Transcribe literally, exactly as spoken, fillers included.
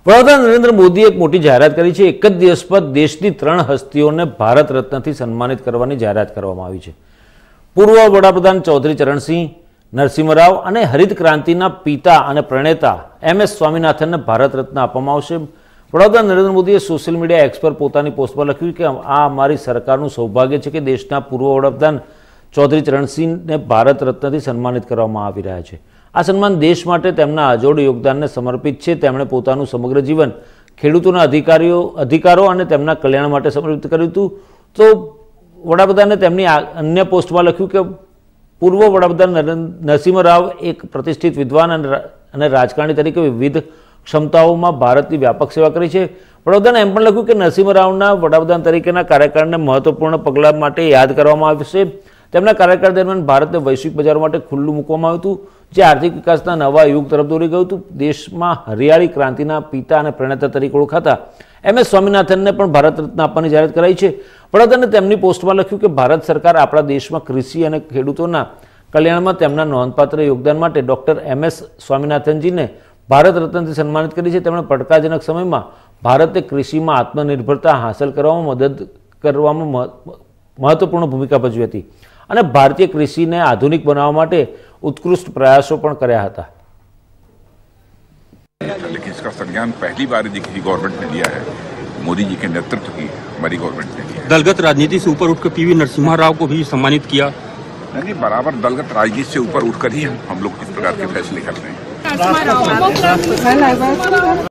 વડાપ્રધાન નરેન્દ્ર મોદીએ એક મોટી જાહેરાત કરી છે। એક જ દિવસ પર દેશની ત્રણ હસ્તીઓને ભારત રત્નથી સન્માનિત કરવાની જાહેરાત કરવામાં આવી છે। પૂર્વ વડાપ્રધાન ચૌધરી ચરણસિંહ, નરસિંહ રાવ અને હરિત ક્રાંતિના પિતા અને પ્રણેતા એમ એસ સ્વામીનાથનને ભારત રત્ન આપવામાં આવશે। વડાપ્રધાન નરેન્દ્ર મોદીએ સોશિયલ મીડિયા એક્સ પર પોતાની પોસ્ટમાં લખ્યું કે આ અમારી સરકારનું સૌભાગ્ય છે કે દેશના પૂર્વ વડાપ્રધાન ચૌધરી ચરણસિંહને ભારત રત્નથી સન્માનિત કરવામાં આવી રહ્યા છે। આ સન્માન દેશ માટે તેમના અજોડ યોગદાનને સમર્પિત છે। તેમણે પોતાનું સમગ્ર જીવન ખેડૂતોના અધિકારીઓ અધિકારો અને તેમના કલ્યાણ માટે સમર્પિત કર્યું હતું। તો વડાપ્રધાને તેમની અન્ય પોસ્ટમાં લખ્યું કે પૂર્વ વડાપ્રધાન નરસિંહ રાવ એક પ્રતિષ્ઠિત વિદ્વાન અને રાજકારણી તરીકે વિવિધ ક્ષમતાઓમાં ભારતની વ્યાપક સેવા કરી છે। વડાપ્રધાને એમ પણ લખ્યું કે નરસિંહ રાવના વડાપ્રધાન તરીકેના કાર્યકાળને મહત્વપૂર્ણ પગલાં માટે યાદ કરવામાં આવશે। તેમના કાર્યકાળ દરમિયાન ભારતને વૈશ્વિક બજારો માટે ખુલ્લું મૂકવામાં આવ્યું હતું, જે આર્થિક વિકાસના નવા યુગ તરફ દોરી ગયું હતું। દેશમાં હરિયાળી ક્રાંતિના પિતા અને પ્રણેતા તરીકે ઓળખાતા એમ એસ સ્વામીનાથનને પણ ભારત રત્ન આપવાની જાહેરાત કરાઈ છે। વડાપ્રધાને તેમની પોસ્ટમાં લખ્યું કે ભારત સરકાર આપણા દેશમાં કૃષિ અને ખેડૂતોના કલ્યાણમાં તેમના નોંધપાત્ર યોગદાન માટે ડૉક્ટર એમ એસ સ્વામીનાથનજીને ભારત રત્નથી સન્માનિત કરી છે। તેમણે પડકારજનક સમયમાં ભારતે કૃષિમાં આત્મનિર્ભરતા હાંસલ કરવામાં મદદ કરવામાં મહત્વપૂર્ણ ભૂમિકા ભજવી હતી અને ભારતીય કૃષિને આધુનિક બનાવવા માટે उत्कृष्ट प्रयासों पण कर्या हता। लेकिन इसका संज्ञान पहली बार यदि किसी गवर्नमेंट ने लिया है, मोदी जी के नेतृत्व की हमारी गवर्नमेंट ने लिया। दलगत राजनीति से ऊपर उठकर पीवी नरसिम्हा राव को भी सम्मानित किया। नहीं, बराबर दलगत राजनीति से ऊपर उठकर ही हम लोग इस प्रकार के फैसले कर रहे हैं।